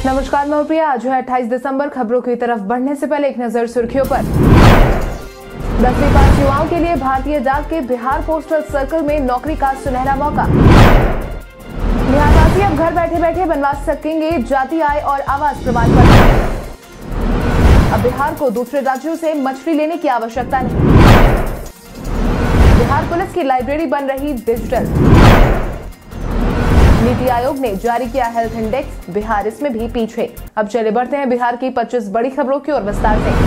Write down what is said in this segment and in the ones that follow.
नमस्कार, मैं प्रिया। आज है 28 दिसंबर। खबरों की तरफ बढ़ने से पहले एक नजर सुर्खियों पर। 10वीं पास युवाओं के लिए भारतीय डाक के बिहार पोस्टल सर्कल में नौकरी का सुनहरा मौका। बिहारवासी अब घर बैठे बैठे बनवा सकेंगे जाति, आय और आवास प्रमाण पत्र। अब बिहार को दूसरे राज्यों से मछली लेने की आवश्यकता नहीं। बिहार पुलिस की लाइब्रेरी बन रही डिजिटल। नीति आयोग ने जारी किया हेल्थ इंडेक्स, बिहार इसमें भी पीछे। अब चले बढ़ते हैं बिहार की 25 बड़ी खबरों की ओर विस्तार से।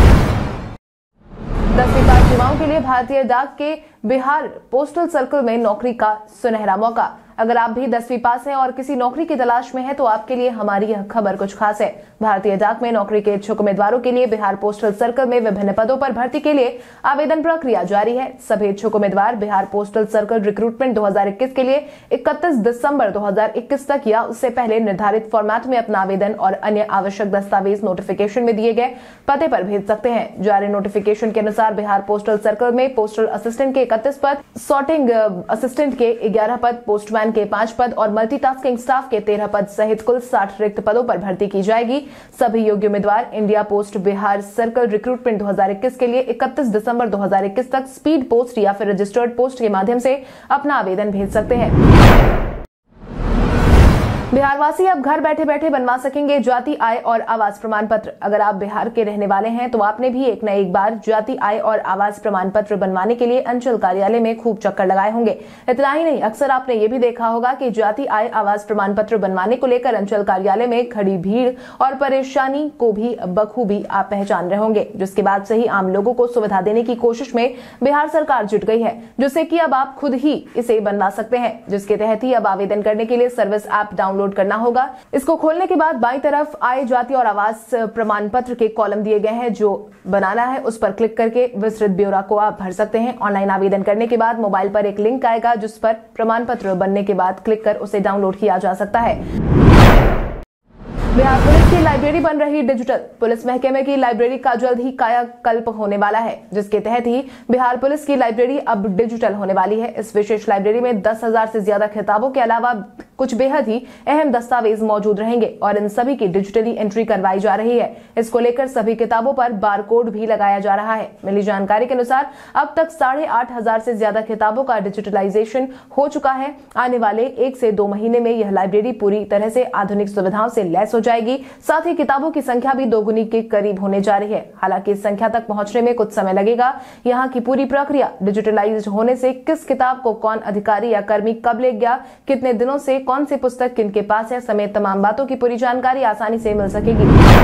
10वीं पास युवाओं के लिए भारतीय डाक के बिहार पोस्टल सर्कल में नौकरी का सुनहरा मौका। अगर आप भी 10वीं पास हैं और किसी नौकरी की तलाश में हैं, तो आपके लिए हमारी यह खबर कुछ खास है। भारतीय डाक में नौकरी के इच्छुक उम्मीदवारों के लिए बिहार पोस्टल सर्कल में विभिन्न पदों पर भर्ती के लिए आवेदन प्रक्रिया जारी है। सभी इच्छुक उम्मीदवार बिहार पोस्टल सर्कल रिक्रूटमेंट 2021 के लिए 31 दिसंबर 2021 तक या उससे पहले निर्धारित फॉर्मेट में अपना आवेदन और अन्य आवश्यक दस्तावेज नोटिफिकेशन में दिए गए पते पर भेज सकते हैं। जारी नोटिफिकेशन के अनुसार बिहार पोस्टल सर्कल में पोस्टल असिस्टेंट के 31 पद, सॉर्टिंग असिस्टेंट के 11 पद, पोस्टमैन के 5 पद और मल्टीटास्किंग स्टाफ के 13 पद सहित कुल 60 रिक्त पदों पर भर्ती की जाएगी। सभी योग्य उम्मीदवार India post Bihar circle recruitment 2021 के लिए 31 दिसंबर 2021 तक स्पीड पोस्ट या फिर रजिस्टर्ड पोस्ट के माध्यम से अपना आवेदन भेज सकते हैं। बिहारवासी अब घर बैठे बैठे बनवा सकेंगे जाति, आय और आवास प्रमाण पत्र। अगर आप बिहार के रहने वाले हैं तो आपने भी एक न एक बार जाति, आय और आवास प्रमाण पत्र बनवाने के लिए अंचल कार्यालय में खूब चक्कर लगाए होंगे। इतना ही नहीं, अक्सर आपने ये भी देखा होगा कि जाति, आय, आवास प्रमाण पत्र बनवाने को लेकर अंचल कार्यालय में खड़ी भीड़ और परेशानी को भी बखूबी आप पहचान रहे होंगे, जिसके बाद से ही आम लोगों को सुविधा देने की कोशिश में बिहार सरकार जुट गई है, जिससे कि अब आप खुद ही इसे बनवा सकते हैं, जिसके तहत ही अब आवेदन करने के लिए सर्विस ऐप डाउनलोड करना होगा। इसको खोलने के बाद बाईं तरफ आय, जाति और आवास प्रमाण पत्र के कॉलम दिए गए हैं। जो बनाना है उस पर क्लिक करके विस्तृत ब्यौरा को आप भर सकते हैं। ऑनलाइन आवेदन करने के बाद मोबाइल पर एक लिंक आएगा, जिस पर प्रमाण पत्र बनने के बाद क्लिक कर उसे डाउनलोड किया जा सकता है। बिहार पुलिस की लाइब्रेरी बन रही डिजिटल। पुलिस महकमे की लाइब्रेरी का जल्द ही कायाकल्प होने वाला है, जिसके तहत ही बिहार पुलिस की लाइब्रेरी अब डिजिटल होने वाली है। इस विशेष लाइब्रेरी में 10,000 से ज्यादा किताबों के अलावा कुछ बेहद ही अहम दस्तावेज मौजूद रहेंगे और इन सभी की डिजिटली एंट्री करवाई जा रही है। इसको लेकर सभी किताबों पर बारकोड भी लगाया जा रहा है। मिली जानकारी के अनुसार अब तक 8,500 से ज्यादा किताबों का डिजिटलाइजेशन हो चुका है। आने वाले 1 से 2 महीने में यह लाइब्रेरी पूरी तरह से आधुनिक सुविधाओं से लैस हो जाएगी। साथ ही किताबों की संख्या भी दोगुनी के करीब होने जा रही है। हालांकि इस संख्या तक पहुंचने में कुछ समय लगेगा। यहाँ की पूरी प्रक्रिया डिजिटलाइज्ड होने से किस किताब को कौन अधिकारी या कर्मी कब ले गया, कितने दिनों से कौन सी पुस्तक किनके पास है, समेत तमाम बातों की पूरी जानकारी आसानी से मिल सकेगी।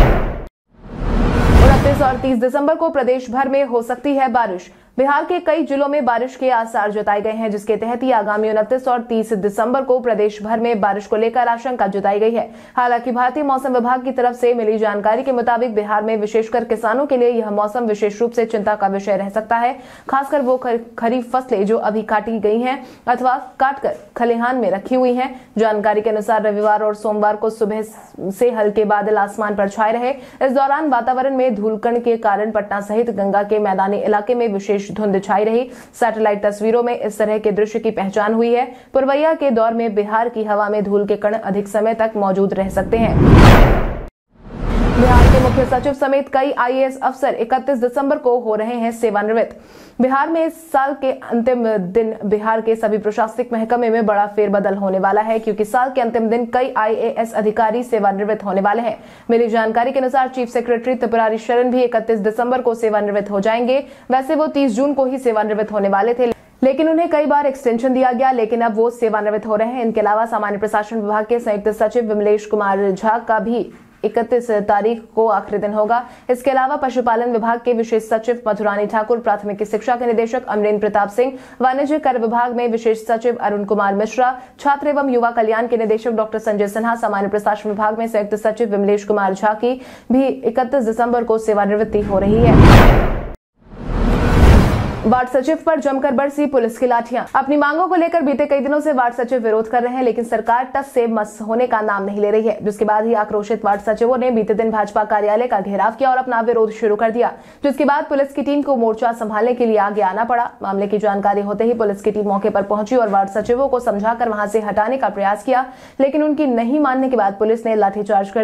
29 और 30 दिसंबर को प्रदेश भर में हो सकती है बारिश। बिहार के कई जिलों में बारिश के आसार जताए गए हैं, जिसके तहत ही आगामी 29 और 30 दिसंबर को प्रदेश भर में बारिश को लेकर आशंका जताई गई है। हालांकि भारतीय मौसम विभाग की तरफ से मिली जानकारी के मुताबिक बिहार में विशेषकर किसानों के लिए यह मौसम विशेष रूप से चिंता का विषय रह सकता है। खासकर वो खरीफ फसलें जो अभी काटी गई हैं अथवा काटकर खलिहान में रखी हुई हैं। जानकारी के अनुसार रविवार और सोमवार को सुबह से हल्के बादल आसमान पर छाए रहे। इस दौरान वातावरण में धूलकण के कारण पटना सहित गंगा के मैदानी इलाके में विशेष धुंध छाई रही। सैटेलाइट तस्वीरों में इस तरह के दृश्य की पहचान हुई है। पुरवैया के दौर में बिहार की हवा में धूल के कण अधिक समय तक मौजूद रह सकते हैं। बिहार के मुख्य सचिव समेत कई आईएएस अफसर 31 दिसंबर को हो रहे हैं सेवानिवृत्त। बिहार में इस साल के अंतिम दिन बिहार के सभी प्रशासनिक महकमे में बड़ा फेरबदल होने वाला है, क्योंकि साल के अंतिम दिन कई आईएएस अधिकारी सेवानिवृत्त होने वाले हैं। मिली जानकारी के अनुसार चीफ सेक्रेटरी त्रिपुरारी शरण भी 31 दिसंबर को सेवानिवृत्त हो जाएंगे। वैसे वो 30 जून को ही सेवानिवृत्त होने वाले थे, लेकिन उन्हें कई बार एक्सटेंशन दिया गया, लेकिन अब वो सेवानिवृत्त हो रहे हैं। इनके अलावा सामान्य प्रशासन विभाग के संयुक्त सचिव विमलेश कुमार झा का भी 31 तारीख को आखिरी दिन होगा। इसके अलावा पशुपालन विभाग के विशेष सचिव मधुरानी ठाकुर, प्राथमिक शिक्षा के निदेशक अमरेंद्र प्रताप सिंह, वाणिज्य कर विभाग में विशेष सचिव अरुण कुमार मिश्रा, छात्र एवं युवा कल्याण के निदेशक डॉक्टर संजय सिन्हा, सामान्य प्रशासन विभाग में संयुक्त सचिव विमलेश कुमार झा की भी 31 दिसंबर को सेवानिवृत्ति हो रही है। वार्ड सचिव पर जमकर बरसी पुलिस की लाठियां। अपनी मांगों को लेकर बीते कई दिनों से वार्ड सचिव विरोध कर रहे हैं, लेकिन सरकार टस से मस होने का नाम नहीं ले रही है, जिसके बाद ही आक्रोशित वार्ड सचिवों ने बीते दिन भाजपा कार्यालय का घेराव किया और अपना विरोध शुरू कर दिया, जिसके बाद पुलिस की टीम को मोर्चा संभालने के लिए आगे आना पड़ा। मामले की जानकारी होते ही पुलिस की टीम मौके पर पहुंची और वार्ड सचिवों को समझाकर वहां से हटाने का प्रयास किया, लेकिन उनकी नहीं मानने के बाद पुलिस ने लाठीचार्ज कर दिया।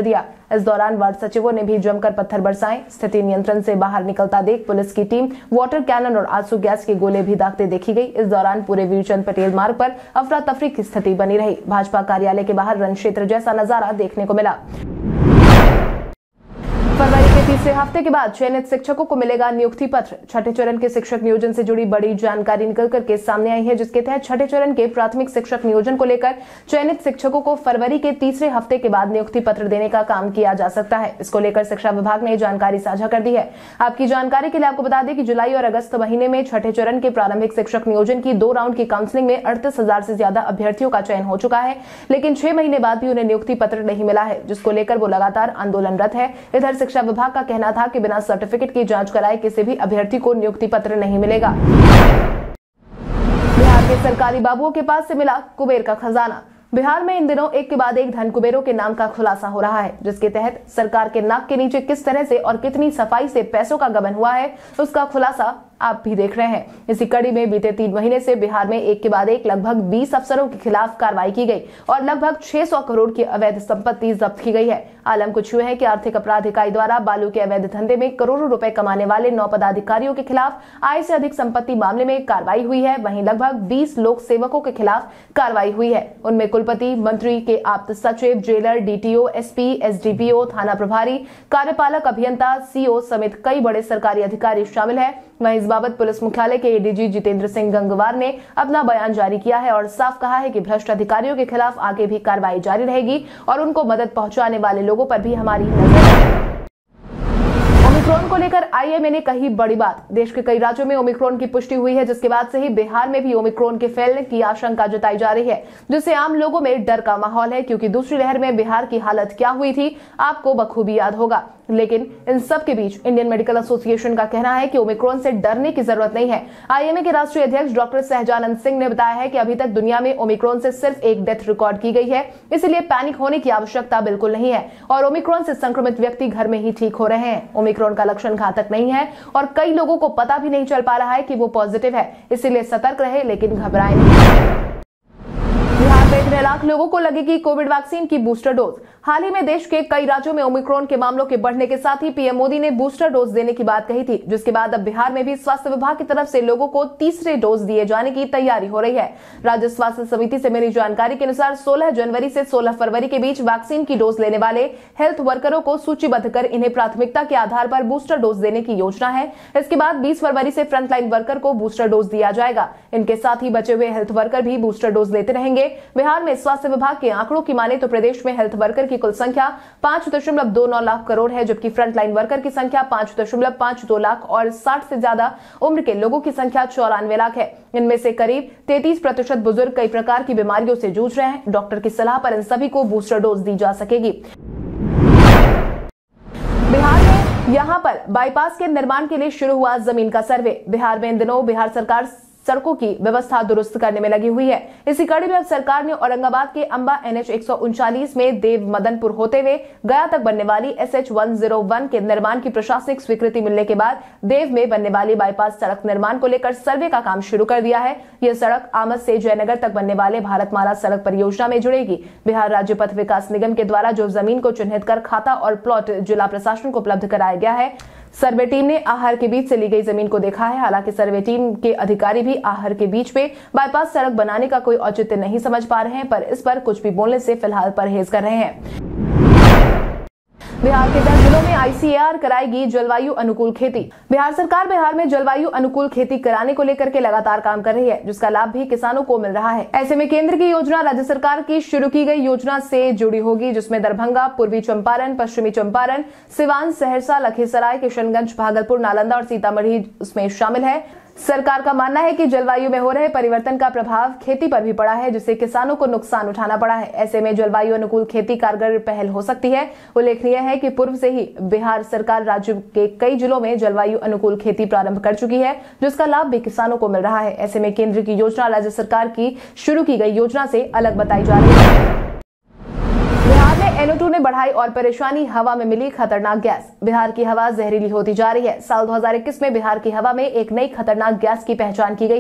इस दौरान वार्ड सचिवों ने भी जमकर पत्थर बरसाए। स्थिति नियंत्रण से बाहर निकलता देख पुलिस की टीम वाटर कैनन और आंसू गैस के गोले भी दागते देखी गई। इस दौरान पूरे वीरचंद पटेल मार्ग पर अफरा तफरी की स्थिति बनी रही। भाजपा कार्यालय के बाहर रण क्षेत्र जैसा नजारा देखने को मिला। फरवरी के तीसरे हफ्ते के बाद चयनित शिक्षकों को मिलेगा नियुक्ति पत्र। छठे चरण के शिक्षक नियोजन से जुड़ी बड़ी जानकारी निकल करके सामने आई है, जिसके तहत छठे चरण के प्राथमिक शिक्षक नियोजन को लेकर चयनित शिक्षकों को फरवरी के तीसरे हफ्ते के बाद नियुक्ति पत्र देने का काम किया जा सकता है। इसको लेकर शिक्षा विभाग ने जानकारी साझा कर दी है। आपकी जानकारी के लिए आपको बता दें कि जुलाई और अगस्त महीने में छठे चरण के प्रारंभिक शिक्षक नियोजन की 2 राउंड की काउंसलिंग में 38,000 से ज्यादा अभ्यर्थियों का चयन हो चुका है, लेकिन 6 महीने बाद भी उन्हें नियुक्ति पत्र नहीं मिला है, जिसको लेकर वो लगातार आंदोलनरत है। इधर शिक्षा विभाग का कहना था कि बिना सर्टिफिकेट की जांच कराए किसी भी अभ्यर्थी को नियुक्ति पत्र नहीं मिलेगा। बिहार के सरकारी बाबुओं के पास से मिला कुबेर का खजाना। बिहार में इन दिनों एक के बाद एक धन कुबेरों के नाम का खुलासा हो रहा है, जिसके तहत सरकार के नाक के नीचे किस तरह से और कितनी सफाई से पैसों का गबन हुआ है, उसका खुलासा आप भी देख रहे हैं। इसी कड़ी में बीते 3 महीने से बिहार में एक के बाद एक लगभग 20 अफसरों के खिलाफ कार्रवाई की गई और लगभग 600 करोड़ की अवैध संपत्ति जब्त की गई है। आलम कुछ यूं है कि आर्थिक अपराध इकाई द्वारा बालू के अवैध धंधे में करोड़ों रुपए कमाने वाले 9 पदाधिकारियों के खिलाफ आय से अधिक संपत्ति मामले में कार्रवाई हुई है। वहीं लगभग 20 लोक सेवकों के खिलाफ कार्रवाई हुई है। उनमें कुलपति, मंत्री के आप्त सचिव, जेलर, डीटीओ, एसपी, एसडीपीओ, थाना प्रभारी, कार्यपालक अभियंता, सीओ समेत कई बड़े सरकारी अधिकारी शामिल है। वहीं इस बाबत पुलिस मुख्यालय के एडीजी जितेंद्र सिंह गंगवार ने अपना बयान जारी किया है और साफ कहा है कि भ्रष्ट अधिकारियों के खिलाफ आगे भी कार्रवाई जारी रहेगी और उनको मदद पहुंचाने वाले लोगों पर भी हमारी नजर है। ओमिक्रॉन को लेकर आईएमए ने कही बड़ी बात। देश के कई राज्यों में ओमिक्रॉन की पुष्टि हुई है, जिसके बाद से ही बिहार में भी ओमिक्रॉन के फैलने की आशंका जताई जा रही है, जिससे आम लोगों में डर का माहौल है, क्योंकि दूसरी लहर में बिहार की हालत क्या हुई थी आपको बखूबी याद होगा। लेकिन इन सब के बीच इंडियन मेडिकल एसोसिएशन का कहना है कि ओमिक्रॉन से डरने की जरूरत नहीं है। आईएमए के राष्ट्रीय अध्यक्ष डॉक्टर सहजानंद सिंह ने बताया है कि अभी तक दुनिया में ओमिक्रॉन से सिर्फ एक डेथ रिकॉर्ड की गई है, इसलिए पैनिक होने की आवश्यकता बिल्कुल नहीं है और ओमिक्रॉन से संक्रमित व्यक्ति घर में ही ठीक हो रहे हैं। ओमिक्रॉन का लक्षण घातक नहीं है और कई लोगों को पता भी नहीं चल पा रहा है कि वो पॉजिटिव है, इसीलिए सतर्क रहे लेकिन घबराएं नहीं। बिहार में 1 लाख लोगों को लगेगी कोविड वैक्सीन की बूस्टर डोज। हाल ही में देश के कई राज्यों में ओमिक्रॉन के मामलों के बढ़ने के साथ ही पीएम मोदी ने बूस्टर डोज देने की बात कही थी, जिसके बाद अब बिहार में भी स्वास्थ्य विभाग की तरफ से लोगों को तीसरे डोज दिए जाने की तैयारी हो रही है। राज्य स्वास्थ्य समिति से मिली जानकारी के अनुसार 16 जनवरी से 16 फरवरी के बीच वैक्सीन की डोज लेने वाले हेल्थ वर्करों को सूचीबद्ध कर इन्हें प्राथमिकता के आधार पर बूस्टर डोज देने की योजना है। इसके बाद 20 फरवरी से फ्रंटलाइन वर्कर को बूस्टर डोज दिया जाएगा। इनके साथ ही बचे हुए हेल्थ वर्कर भी बूस्टर डोज लेते रहेंगे। बिहार में स्वास्थ्य विभाग के आंकड़ों की माने तो प्रदेश में हेल्थ वर्कर की कुल संख्या 5.29 लाख करोड़ है, जबकि फ्रंटलाइन वर्कर की संख्या 5.52 लाख और 60 से ज्यादा उम्र के लोगों की संख्या 94 लाख है। इनमें से करीब 33% बुजुर्ग कई प्रकार की बीमारियों से जूझ रहे हैं। डॉक्टर की सलाह पर इन सभी को बूस्टर डोज दी जा सकेगी। बिहार में यहां पर बाईपास के निर्माण के लिए शुरू हुआ जमीन का सर्वे। बिहार में इन दिनों बिहार सरकार सड़कों की व्यवस्था दुरुस्त करने में लगी हुई है। इसी कड़ी में अब सरकार ने औरंगाबाद के अंबा NH 139 में देव मदनपुर होते हुए गया तक बनने वाली SH 101 के निर्माण की प्रशासनिक स्वीकृति मिलने के बाद देव में बनने वाली बाईपास सड़क निर्माण को लेकर सर्वे का काम शुरू कर दिया है। यह सड़क आमद से जयनगर तक बनने वाले भारतमाला सड़क परियोजना में जुड़ेगी। बिहार राज्य पथ विकास निगम के द्वारा जो जमीन को चिन्हित कर खाता और प्लॉट जिला प्रशासन को उपलब्ध कराया गया है। सर्वे टीम ने आहर के बीच से ली गई जमीन को देखा है। हालांकि सर्वे टीम के अधिकारी भी आहर के बीच में बाईपास सड़क बनाने का कोई औचित्य नहीं समझ पा रहे हैं, पर इस पर कुछ भी बोलने से फिलहाल परहेज कर रहे हैं। बिहार के 10 जिलों में ICAR कराएगी जलवायु अनुकूल खेती। बिहार सरकार बिहार में जलवायु अनुकूल खेती कराने को लेकर के लगातार काम कर रही है, जिसका लाभ भी किसानों को मिल रहा है। ऐसे में केंद्र की योजना राज्य सरकार की शुरू की गई योजना से जुड़ी होगी, जिसमें दरभंगा, पूर्वी चंपारण, पश्चिमी चंपारण, सिवान, सहरसा, लखीसराय, किशनगंज, भागलपुर, नालंदा और सीतामढ़ी उसमें शामिल है। सरकार का मानना है कि जलवायु में हो रहे परिवर्तन का प्रभाव खेती पर भी पड़ा है, जिससे किसानों को नुकसान उठाना पड़ा है। ऐसे में जलवायु अनुकूल खेती कारगर पहल हो सकती है। उल्लेखनीय है कि पूर्व से ही बिहार सरकार राज्य के कई जिलों में जलवायु अनुकूल खेती प्रारंभ कर चुकी है, जिसका लाभ भी किसानों को मिल रहा है। ऐसे में केंद्र की योजना राज्य सरकार की शुरू की गई योजना से अलग बताई जा रही है। बिहार में NO2 ने बढ़ाई और परेशानी, हवा में मिली खतरनाक गैस। बिहार की हवा जहरीली होती जा रही है। साल 2021 में बिहार की हवा में एक नई खतरनाक गैस की पहचान की गई है।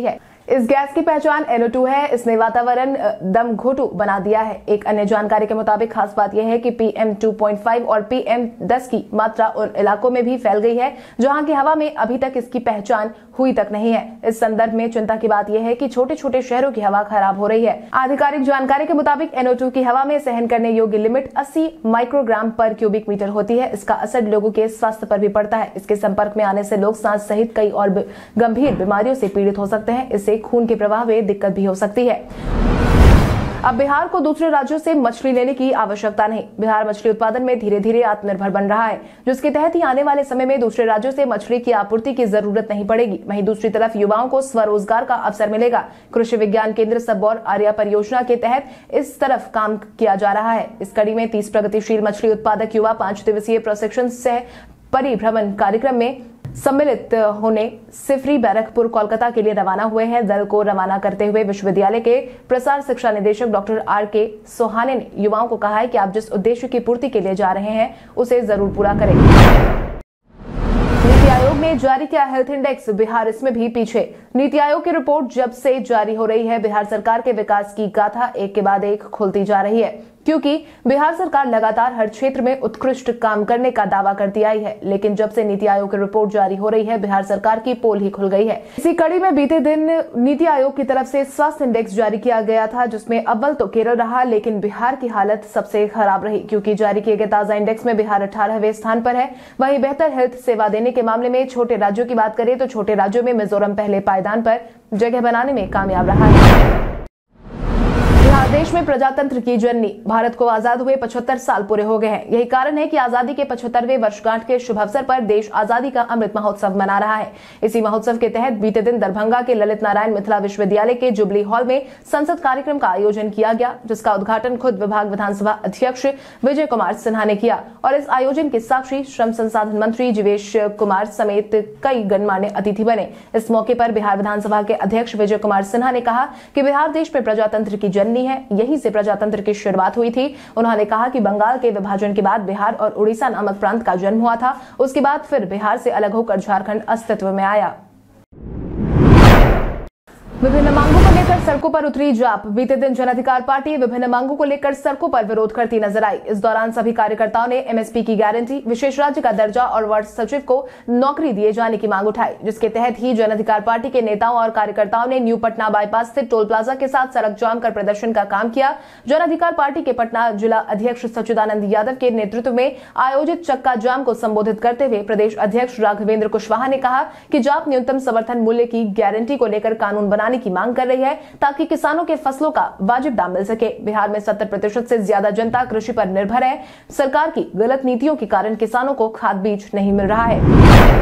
इस गैस की पहचान NO2 है। इसने वातावरण दम घोटू बना दिया है। एक अन्य जानकारी के मुताबिक खास बात यह है कि PM 2.5 और PM 10 की मात्रा उन इलाकों में भी फैल गई है जहां की हवा में अभी तक इसकी पहचान हुई तक नहीं है। इस संदर्भ में चिंता की बात यह है कि छोटे छोटे शहरों की हवा खराब हो रही है। आधिकारिक जानकारी के मुताबिक NO2 की हवा में सहन करने योग्य लिमिट 80 माइक्रोग्राम पर क्यूबिक मीटर होती है। इसका असर लोगों के स्वास्थ्य पर भी पड़ता है। इसके संपर्क में आने से लोग सांस सहित कई और गंभीर बीमारियों से पीड़ित हो सकते हैं। इससे खून के प्रवाह में दिक्कत भी हो सकती है। अब बिहार को दूसरे राज्यों से मछली लेने की आवश्यकता नहीं। बिहार मछली उत्पादन में धीरे धीरे आत्मनिर्भर बन रहा है, जिसके तहत ही आने वाले समय में दूसरे राज्यों से मछली की आपूर्ति की जरूरत नहीं पड़ेगी। वहीं दूसरी तरफ युवाओं को स्वरोजगार का अवसर मिलेगा। कृषि विज्ञान केंद्र सबौर आर्या परियोजना के तहत इस तरफ काम किया जा रहा है। इस कड़ी में 30 प्रगतिशील मछली उत्पादक युवा 5 दिवसीय प्रशिक्षण सह परिभ्रमण कार्यक्रम में सम्मिलित होने सिफरी बैरकपुर कोलकाता के लिए रवाना हुए हैं। दल को रवाना करते हुए विश्वविद्यालय के प्रसार शिक्षा निदेशक डॉक्टर RK सोहाने ने युवाओं को कहा है कि आप जिस उद्देश्य की पूर्ति के लिए जा रहे हैं उसे जरूर पूरा करें। नीति आयोग ने जारी किया हेल्थ इंडेक्स, बिहार इसमें भी पीछे। नीति आयोग की रिपोर्ट जब से जारी हो रही है, बिहार सरकार के विकास की गाथा एक के बाद एक खुलती जा रही है, क्योंकि बिहार सरकार लगातार हर क्षेत्र में उत्कृष्ट काम करने का दावा करती आई है। लेकिन जब से नीति आयोग की रिपोर्ट जारी हो रही है, बिहार सरकार की पोल ही खुल गई है। इसी कड़ी में बीते दिन नीति आयोग की तरफ से स्वास्थ्य इंडेक्स जारी किया गया था, जिसमें अव्वल तो केरल रहा, लेकिन बिहार की हालत सबसे खराब रही, क्योंकि जारी किए गए ताजा इंडेक्स में बिहार 18वें स्थान पर है। वहीं बेहतर हेल्थ सेवा देने के मामले में छोटे राज्यों की बात करें तो छोटे राज्यों में मिजोरम पहले पायदान पर जगह बनाने में कामयाब रहा है। देश में प्रजातंत्र की जननी। भारत को आजाद हुए 75 साल पूरे हो गए हैं। यही कारण है कि आजादी के 75वें वर्षगांठ के शुभ अवसर पर देश आजादी का अमृत महोत्सव मना रहा है। इसी महोत्सव के तहत बीते दिन दरभंगा के ललित नारायण मिथिला विश्वविद्यालय के जुबली हॉल में संसद कार्यक्रम का आयोजन किया गया, जिसका उद्घाटन खुद विभाग विधानसभा अध्यक्ष विजय कुमार सिन्हा ने किया। और इस आयोजन के साक्षी श्रम संसाधन मंत्री जीवेश कुमार समेत कई गणमान्य अतिथि बने। इस मौके पर बिहार विधानसभा के अध्यक्ष विजय कुमार सिन्हा ने कहा कि बिहार देश में प्रजातंत्र की जननी है, यहीं से प्रजातंत्र की शुरुआत हुई थी। उन्होंने कहा कि बंगाल के विभाजन के बाद बिहार और उड़ीसा नामक प्रांत का जन्म हुआ था। उसके बाद फिर बिहार से अलग होकर झारखंड अस्तित्व में आया। विभिन्न मांगों को लेकर सड़कों पर उतरी जाप। बीते दिन जन अधिकार पार्टी विभिन्न मांगों को लेकर सड़कों पर विरोध करती नजर आई। इस दौरान सभी कार्यकर्ताओं ने MSP की गारंटी, विशेष राज्य का दर्जा और वार्ड सचिव को नौकरी दिए जाने की मांग उठाई, जिसके तहत ही जन अधिकार पार्टी के नेताओं और कार्यकर्ताओं ने न्यू पटना बाईपास स्थित टोल प्लाजा के साथ सड़क जाम कर प्रदर्शन का काम किया। जन अधिकार पार्टी के पटना जिला अध्यक्ष सच्चिदानंद यादव के नेतृत्व में आयोजित चक्का जाम को संबोधित करते हुए प्रदेश अध्यक्ष राघवेंद्र कुशवाहा ने कहा कि जाप न्यूनतम समर्थन मूल्य की गारंटी को लेकर कानून बनाने की मांग कर रही है, ताकि किसानों के फसलों का वाजिब दाम मिल सके। बिहार में 70% से ज्यादा जनता कृषि पर निर्भर है। सरकार की गलत नीतियों के कारण किसानों को खाद बीज नहीं मिल रहा है।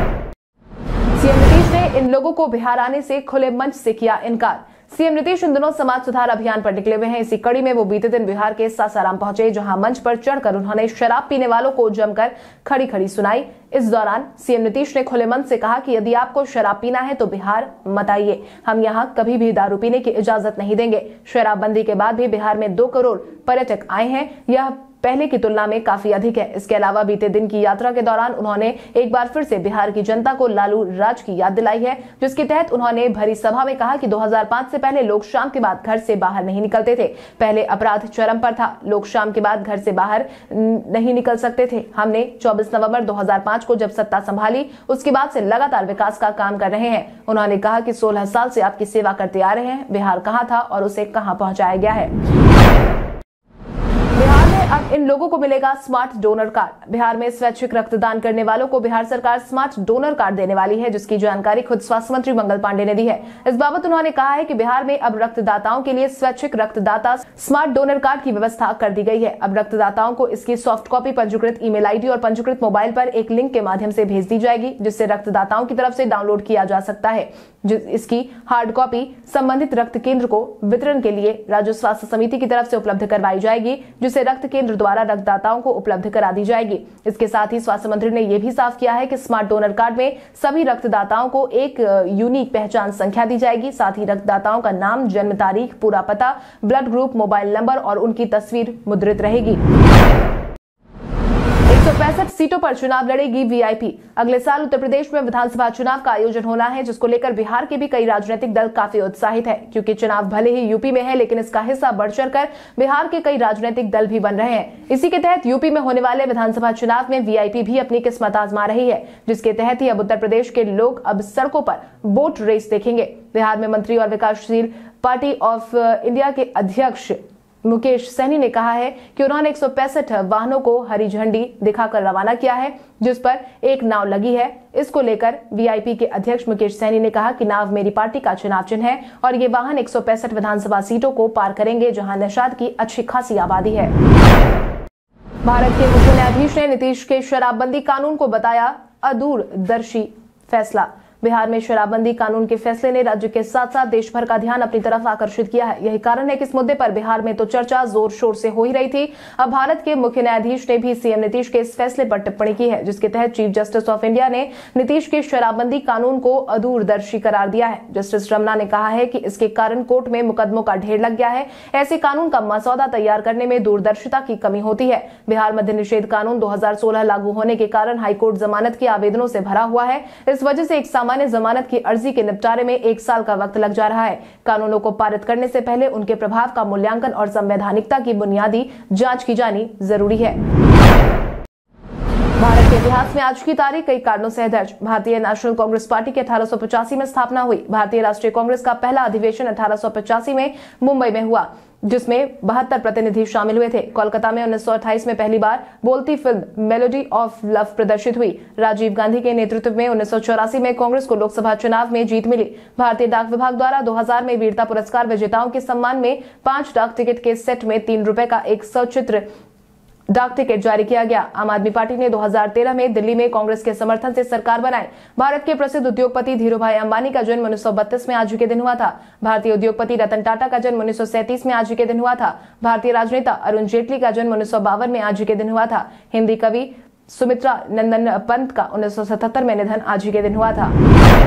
सीएम नीतीश ने इन लोगों को बिहार आने से खुले मंच से किया इनकार। सीएम नीतीश इन दिनों समाज सुधार अभियान पर निकले हुए हैं। इसी कड़ी में वो बीते दिन बिहार के सासाराम पहुंचे, जहां मंच पर चढ़कर उन्होंने शराब पीने वालों को जमकर खड़ी खड़ी सुनाई। इस दौरान सीएम नीतीश ने खुले मन से कहा कि यदि आपको शराब पीना है तो बिहार मत आइए, हम यहां कभी भी दारू पीने की इजाजत नहीं देंगे। शराबबंदी के बाद भी बिहार में 2 करोड़ पर्यटक आए हैं, यह पहले की तुलना में काफी अधिक है। इसके अलावा बीते दिन की यात्रा के दौरान उन्होंने एक बार फिर से बिहार की जनता को लालू राज की याद दिलाई है, जिसके तहत उन्होंने भरी सभा में कहा कि 2005 से पहले लोग शाम के बाद घर से बाहर नहीं निकलते थे। पहले अपराध चरम पर था, लोग शाम के बाद घर से बाहर नहीं निकल सकते थे। हमने 24 नवंबर 2005 को जब सत्ता संभाली, उसके बाद से लगातार विकास का काम कर रहे हैं। उन्होंने कहा कि 16 साल से आपकी सेवा करते आ रहे हैं, बिहार कहाँ था और उसे कहाँ पहुंचाया गया है। बिहार में अब इन लोगों को मिलेगा स्मार्ट डोनर कार्ड। बिहार में स्वैच्छिक रक्तदान करने वालों को बिहार सरकार स्मार्ट डोनर कार्ड देने वाली है, जिसकी जानकारी खुद स्वास्थ्य मंत्री मंगल पांडे ने दी है। इस बाबत उन्होंने कहा है कि बिहार में अब रक्तदाताओं के लिए स्वैच्छिक रक्तदाता स्मार्ट डोनर कार्ड की व्यवस्था कर दी गई है। अब रक्तदाताओं को इसकी सॉफ्ट कॉपी पंजीकृत ईमेल आईडी और पंजीकृत मोबाइल पर एक लिंक के माध्यम से भेज दी जाएगी, जिससे रक्तदाताओं की तरफ से डाउनलोड किया जा सकता है। इसकी हार्ड कॉपी संबंधित रक्त केंद्र को वितरण के लिए राज्य स्वास्थ्य समिति की तरफ से उपलब्ध करवाई जाएगी, जिसे रक्त केंद्र द्वारा रक्तदाताओं को उपलब्ध करा दी जाएगी। इसके साथ ही स्वास्थ्य मंत्री ने यह भी साफ किया है कि स्मार्ट डोनर कार्ड में सभी रक्तदाताओं को एक यूनिक पहचान संख्या दी जाएगी। साथ ही रक्तदाताओं का नाम, जन्म तारीख, पूरा पता, ब्लड ग्रुप, मोबाइल नंबर और उनकी तस्वीर मुद्रित रहेगी। 165 सीटों पर चुनाव लड़ेगी वीआईपी। अगले साल उत्तर प्रदेश में विधानसभा चुनाव का आयोजन होना है, जिसको लेकर बिहार के भी कई राजनीतिक दल काफी उत्साहित है, क्योंकि चुनाव भले ही यूपी में है, लेकिन इसका हिस्सा बढ़ चढ़कर बिहार के कई राजनीतिक दल भी बन रहे हैं। इसी के तहत यूपी में होने वाले विधानसभा चुनाव में वीआईपी भी अपनी किस्मत आजमा रही है, जिसके तहत ही अब उत्तर प्रदेश के लोग अब सड़कों पर वोट रेस देखेंगे। बिहार में मंत्री और विकासशील पार्टी ऑफ इंडिया के अध्यक्ष मुकेश सहनी ने कहा है कि उन्होंने 165 वाहनों को हरी झंडी दिखाकर रवाना किया है, जिस पर एक नाव लगी है। इसको लेकर वीआईपी के अध्यक्ष मुकेश सहनी ने कहा कि नाव मेरी पार्टी का चुनाव चिन्ह है और ये वाहन 165 विधानसभा सीटों को पार करेंगे, जहां निषाद की अच्छी खासी आबादी है। भारत के मुख्य न्यायाधीश ने नीतीश के शराबबंदी कानून को बताया अदूरदर्शी फैसला। बिहार में शराबबंदी कानून के फैसले ने राज्य के साथ साथ देश भर का ध्यान अपनी तरफ आकर्षित किया है। यही कारण है कि इस मुद्दे पर बिहार में तो चर्चा जोर शोर से हो ही रही थी। अब भारत के मुख्य न्यायाधीश ने भी सीएम नीतीश के इस फैसले पर टिप्पणी की है, जिसके तहत चीफ जस्टिस ऑफ इंडिया ने नीतीश के शराबबंदी कानून को अदूरदर्शी करार दिया है। जस्टिस रमना ने कहा है कि इसके कारण कोर्ट में मुकदमों का ढेर लग गया है। ऐसे कानून का मसौदा तैयार करने में दूरदर्शिता की कमी होती है। बिहार मद्य निषेध कानून 2016 लागू होने के कारण हाईकोर्ट जमानत के आवेदनों से भरा हुआ है। इस वजह से एक सामान्य जमानत की अर्जी के निपटारे में 1 साल का वक्त लग जा रहा है। कानूनों को पारित करने से पहले उनके प्रभाव का मूल्यांकन और संवैधानिकता की बुनियादी जांच की जानी जरूरी है। भारत के इतिहास में आज की तारीख कई कारणों से है दर्ज। भारतीय नेशनल कांग्रेस पार्टी की 1885 में स्थापना हुई। भारतीय राष्ट्रीय कांग्रेस का पहला अधिवेशन 1885 में मुंबई में हुआ, जिसमें 72 प्रतिनिधि शामिल हुए थे। कोलकाता में 1928 में पहली बार बोलती फिल्म मेलोडी ऑफ लव प्रदर्शित हुई। राजीव गांधी के नेतृत्व में 1984 में कांग्रेस को लोकसभा चुनाव में जीत मिली। भारतीय डाक विभाग द्वारा 2000 में वीरता पुरस्कार विजेताओं के सम्मान में 5 डाक टिकट के सेट में 3 रुपए का एक सचित्र डाक टिकट जारी किया गया। आम आदमी पार्टी ने 2013 में दिल्ली में कांग्रेस के समर्थन से सरकार बनाई। भारत के प्रसिद्ध उद्योगपति धीरूभाई अंबानी का जन्म 1932 में आज के दिन हुआ था। भारतीय उद्योगपति रतन टाटा का जन्म 1937 में आज के दिन हुआ था। भारतीय राजनेता अरुण जेटली का जन्म 1952 में आज के दिन हुआ था। हिंदी कवि सुमित्रा नंदन पंत का 1977 में निधन आज के दिन हुआ था।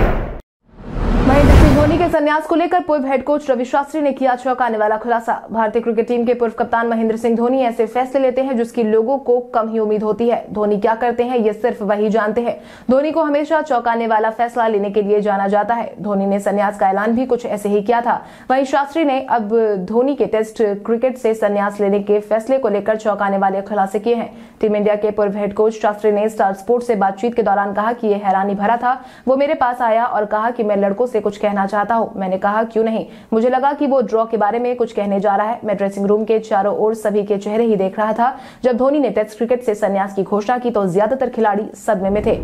महेंद्र सिंह धोनी के संन्यास को लेकर पूर्व हेड कोच रवि शास्त्री ने किया चौंकाने वाला खुलासा। भारतीय क्रिकेट टीम के पूर्व कप्तान महेंद्र सिंह धोनी ऐसे फैसले लेते हैं जिसकी लोगों को कम ही उम्मीद होती है। धोनी क्या करते हैं ये सिर्फ वही जानते हैं। धोनी को हमेशा चौंकाने वाला फैसला लेने के लिए जाना जाता है। धोनी ने संन्यास का ऐलान भी कुछ ऐसे ही किया था। वहीं शास्त्री ने अब धोनी के टेस्ट क्रिकेट से संन्यास लेने के फैसले को लेकर चौंकाने वाले खुलासे किए हैं। टीम इंडिया के पूर्व हेड कोच शास्त्री ने स्टार स्पोर्ट्स से बातचीत के दौरान कहा कि यह हैरानी भरा था। वो मेरे पास आया और कहा कि मैं लड़कों से कुछ कहना चाहता हूं। मैंने कहा क्यों नहीं, मुझे लगा कि वो ड्रॉ के बारे में कुछ कहने जा रहा है। मैं ड्रेसिंग रूम के चारों ओर सभी के चेहरे ही देख रहा था। जब धोनी ने टेस्ट क्रिकेट से संन्यास की घोषणा की तो ज्यादातर खिलाड़ी सदमे में थे।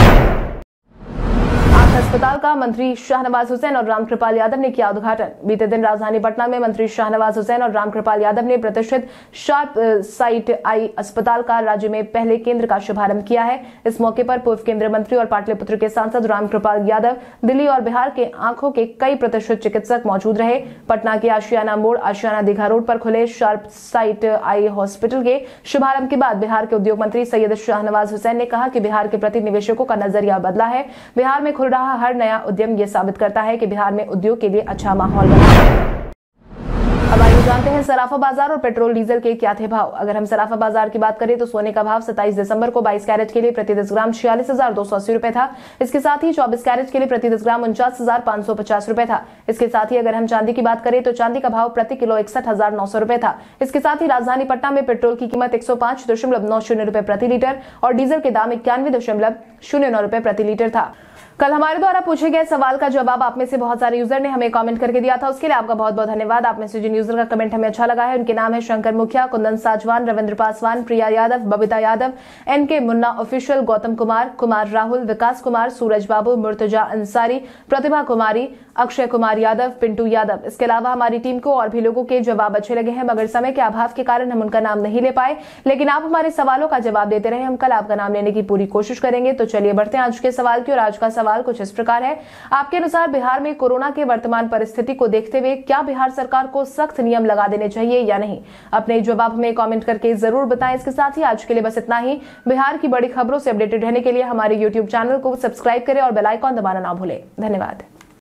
अस्पताल का मंत्री शाहनवाज हुसैन और रामकृपाल यादव ने किया उद्घाटन। बीते दिन राजधानी पटना में मंत्री शाहनवाज हुसैन और रामकृपाल यादव ने प्रतिष्ठित शार्प साइट आई अस्पताल का राज्य में पहले केंद्र का शुभारंभ किया है। इस मौके पर पूर्व केंद्रीय मंत्री और पाटलिपुत्र के सांसद रामकृपाल यादव, दिल्ली और बिहार के आंखों के कई प्रतिष्ठित चिकित्सक मौजूद रहे। पटना के आशियाना मोड़ आशियाना दीघा रोड पर खुले शार्प साइट आई हॉस्पिटल के शुभारंभ के बाद बिहार के उद्योग मंत्री सैयद शाहनवाज हुसैन ने कहा कि बिहार के प्रति निवेशकों का नजरिया बदला है। बिहार में खुल रहा हर नया उद्यम ये साबित करता है कि बिहार में उद्योग के लिए अच्छा माहौल बना है। अब आइए जानते हैं सराफा बाजार और पेट्रोल डीजल के क्या थे भाव। अगर हम सराफा बाजार की बात करें तो सोने का भाव 27 दिसंबर को 22 कैरेट के लिए प्रति 10 ग्राम 46,280 रुपए था। इसके साथ ही 24 कैरेट के लिए प्रति 10 ग्राम 49,550 रुपए था। इसके साथ ही अगर हम चांदी की बात करें तो चांदी का भाव प्रति किलो 61,900 रुपए था। इसके साथ ही राजधानी पटना में पेट्रोल की कीमत 105.90 रुपए प्रति लीटर और डीजल के दाम 91.09 रुपए प्रति लीटर था। कल हमारे द्वारा पूछे गए सवाल का जवाब आप में से बहुत सारे यूजर ने हमें कमेंट करके दिया था। उसके लिए आपका बहुत बहुत धन्यवाद। आप में से जिन यूजर का कमेंट हमें अच्छा लगा है उनके नाम है शंकर मुखिया, कुंदन साजवान, रविंद्र पासवान, प्रिया यादव, बबीता यादव, एनके मुन्ना ऑफिशियल, गौतम कुमार, कुमार राहुल, विकास कुमार, सूरज बाबू, मुर्तजा अंसारी, प्रतिभा कुमारी, अक्षय कुमार यादव, पिंटू यादव। इसके अलावा हमारी टीम को और भी लोगों के जवाब अच्छे लगे हैं, मगर समय के अभाव के कारण हम उनका नाम नहीं ले पाए। लेकिन आप हमारे सवालों का जवाब देते रहे। हम कल आपका नाम लेने की पूरी कोशिश करेंगे। तो चलिए बढ़ते हैं आज के सवाल की। और आज का सवाल कुछ इस प्रकार है। आपके अनुसार बिहार में कोरोना के वर्तमान परिस्थिति को देखते हुए क्या बिहार सरकार को सख्त नियम लगा देने चाहिए या नहीं? अपने जवाब हमें कमेंट करके जरूर बताएं। इसके साथ ही आज के लिए बस इतना ही। बिहार की बड़ी खबरों से अपडेटेड रहने के लिए हमारे YouTube चैनल को सब्सक्राइब करें और बेल आइकॉन दबाना ना भूलें। धन्यवाद।